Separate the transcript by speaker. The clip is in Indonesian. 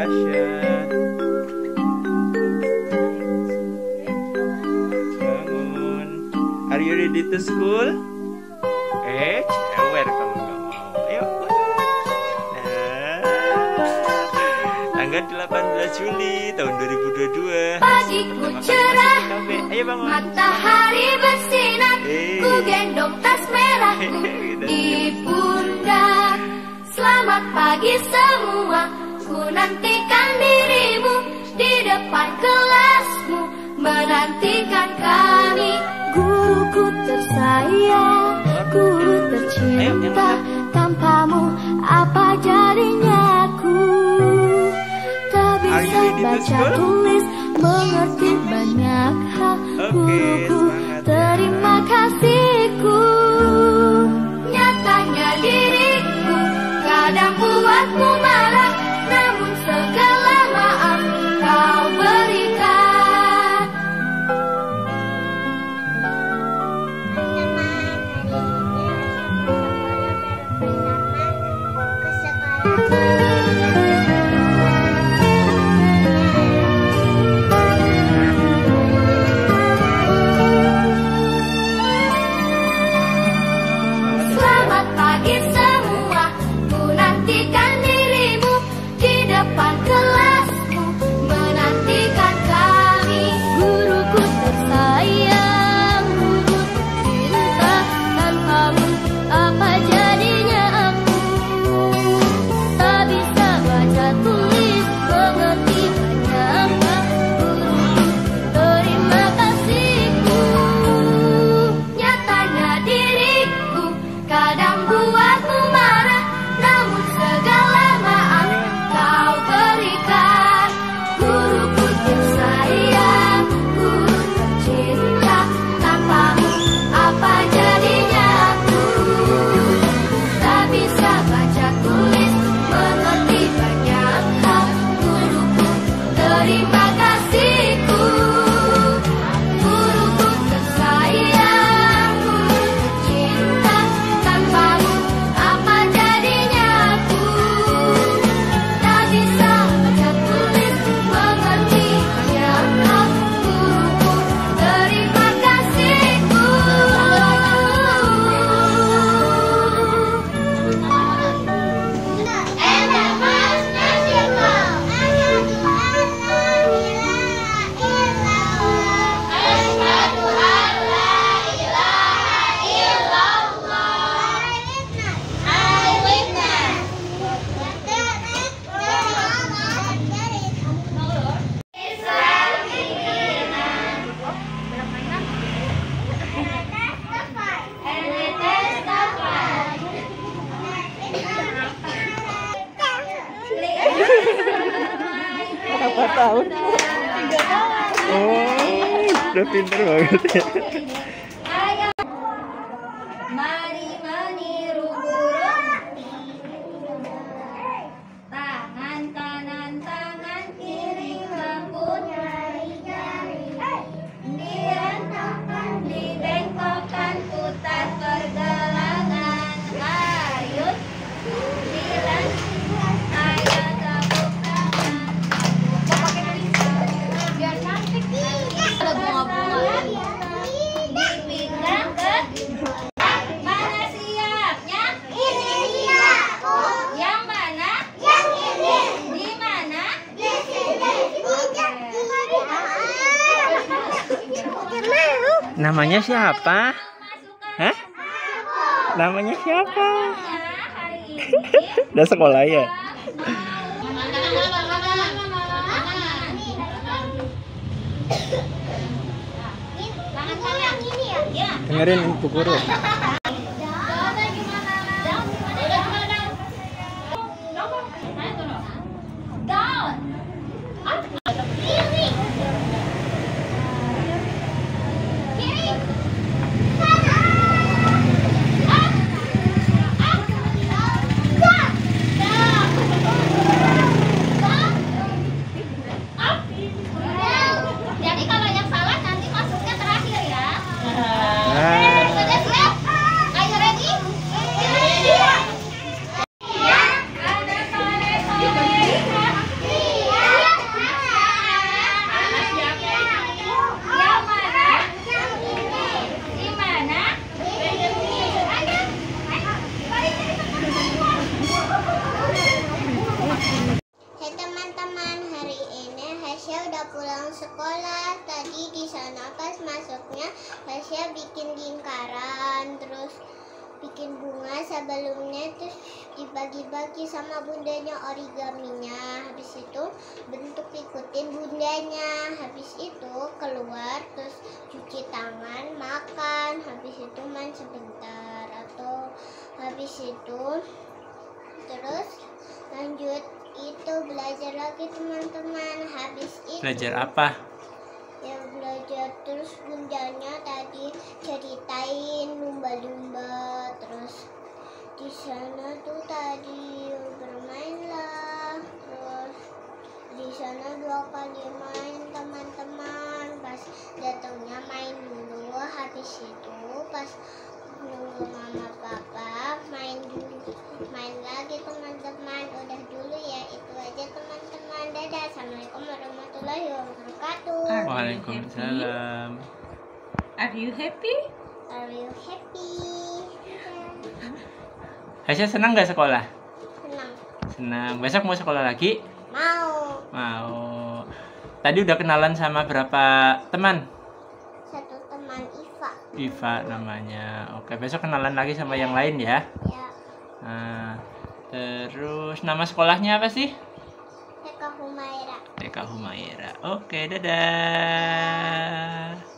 Speaker 1: Tasya. Bangun. Are you ready to school? Cewer kamu nggak mau. Ayo. Nah, tanggal 18 Juli tahun 2022.
Speaker 2: Pagiku cerah,
Speaker 1: Ayo bangun.
Speaker 2: matahari bersinar, ku gendong tas merahku di pundak. Selamat pagi semua, ku nantikan dirimu di depan kelasmu, menantikan kami. Guruku tersayang, guru tercinta, tanpamu apa jadinya aku? Tak bisa baca tulis, mengerti banyak hal. Guruku, terima kasihku. Nyatanya diriku kadang buatmu marah, namun segala maaf kau berikan. Selamat pagi semua, ku nantikan dirimu di depan kelasmu, menantikan kami. Guruku tersayang, guru tercinta, tanpamu apa jadinya aku? Tak bisa baca tulis, mengerti banyak hal. Guruku, terima kasihku. Nyatanya diriku kadang buatmu marah, namun segala maaf kau berikan. Guruku tersayang, guru tercinta, tanpamu apa jadinya aku? Tak bisa baca tulis, mengerti banyak hal. Guruku, terima kasihku. Guruku tersayang, guru tercinta, tanpamu apa jadinya aku? Tak bisa baca tulis, mengerti banyak hal. Guruku, terima kasihku.
Speaker 1: Berapa tahun? 3 tahun. Oh, udah pinter banget ya.
Speaker 2: Mari meniru burung. Tangan kanan, tangan kiri, lembut jari-jari. Direntangkan, dibengkokkan, putar pergelangan. Ayut, dilanjutkan, ayo tepuk tangan. Biar cantik. Ada bunga-bunga. Dipindah ke mana siapnya? Ini siap. Yang mana? Yang ini. Di mana? Di sini.
Speaker 1: Namanya siapa? Hah? Namanya siapa?
Speaker 2: Hari ini
Speaker 1: Udah sekolah ya?
Speaker 2: tangan kanan ini ya? Ya.
Speaker 1: Dengerin Ibu Guru.
Speaker 2: Jadi kalau yang salah nanti masuknya terakhir ya.
Speaker 1: Nah,
Speaker 2: Sudah siap? Are you ready? Ready. Ada sore-sore hati.
Speaker 3: bikin bunga sebelumnya, terus dibagi-bagi sama bundanya origaminya. Habis itu bentuk ikutin bundanya. Habis itu keluar, terus cuci tangan, makan. Habis itu main sebentar, atau habis itu terus lanjut itu belajar lagi teman-teman. Habis itu
Speaker 1: Belajar apa?
Speaker 3: ya belajar, terus bundanya tadi ceritain lumba-lumba, terus di sana tuh tadi bermainlah, terus di sana 2 kali main teman-teman. Pas datangnya main dulu, habis itu pas nunggu mama papa main dulu, main lagi teman-teman. Udah dulu ya, itu aja teman-teman. Dadah, assalamualaikum warahmatullahi wabarakatuh.
Speaker 1: Waalaikumsalam.
Speaker 2: Are you happy?
Speaker 3: Are you happy?
Speaker 1: Hasya senang nggak sekolah?
Speaker 3: Senang.
Speaker 1: Senang. Besok mau sekolah lagi?
Speaker 3: Mau.
Speaker 1: Mau. Tadi udah kenalan sama berapa teman?
Speaker 3: 1 teman Iva.
Speaker 1: Iva namanya. Oke, besok kenalan lagi sama yang lain ya.
Speaker 3: Ya.
Speaker 1: Nah, terus nama sekolahnya apa sih?
Speaker 3: TK Humaira.
Speaker 1: TK Humaira. Oke, dadah.